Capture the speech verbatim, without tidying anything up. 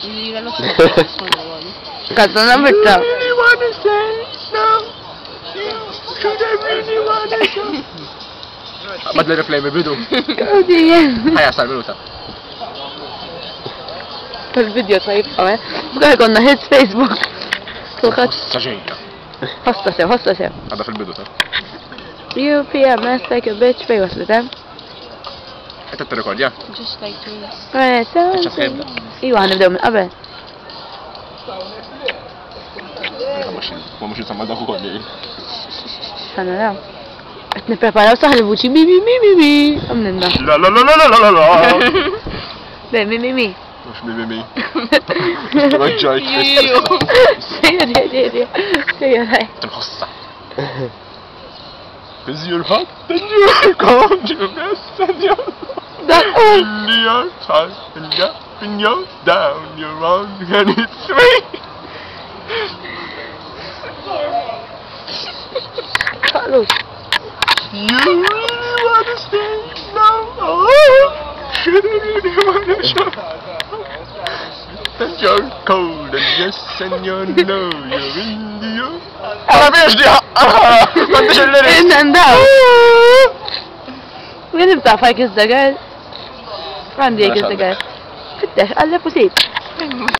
Lira lo stesso. Cazzo, non per te. بدل الافلام بدو Oddio. هيا صار minuta Fil-video tajb, għame. Bukar konna hit Facebook. Kulħat. Hossa ġejja. Hosta sew, hosta sew. Għadda fil-bidu ta' You P M S like a bitch, fej waslet, eh? Għetta t-rekordja? Just like this. Eh, so. Ċa tħebda. Iwa, ħanibdew minn qabel. Ma mux jisamma dak ukoll li. Ħana raw. Qed nippreparaw saħ il-vuċi mi mi mi mi mi. Għamlinna. La la la la la la la. Beh, mi mi mi. Mux mi mi mi. Raġġajt. Sejjer, sejjer, sejjer, ħaj. Tinħossa. Cause you're hot and you're cold, you're best and you're Daqqu. in your heart and you're up and you're down, you're wrong and it's me. Taqlux. You really wanna stay now? Oh, you really wanna show? And you're cold and yes and you know you're in the أنا بيش دي ما انتش اللي انت نداو. وين بتاع فايك الزجاج؟ عندي هيك الزجاج. فتش قلب وسيب.